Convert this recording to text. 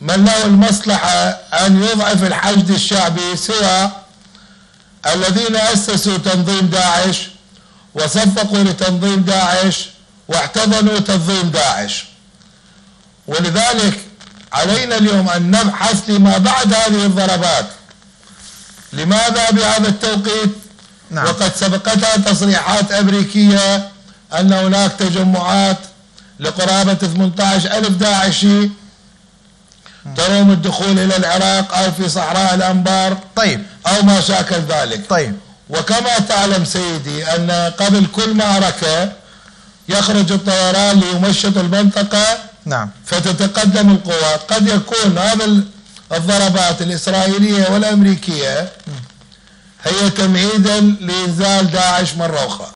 من له المصلحة أن يضعف الحشد الشعبي، سواء الذين أسسوا تنظيم داعش وصفقوا لتنظيم داعش واحتضنوا تنظيم داعش. ولذلك علينا اليوم أن نبحث لما بعد هذه الضربات، لماذا بهذا التوقيت؟ نعم. وقد سبقتها تصريحات أمريكية أن هناك تجمعات لقرابة 18,000 داعشي تروم الدخول إلى العراق أو في صحراء الأنبار. طيب. أو ما شاكل ذلك. طيب. وكما تعلم سيدي أن قبل كل معركة يخرج الطيران ليمشط المنطقة. نعم. فتتقدم القوات. قد يكون هذا الضربات الإسرائيلية والأمريكية هي تمهيدا لإنزال داعش مرة أخرى.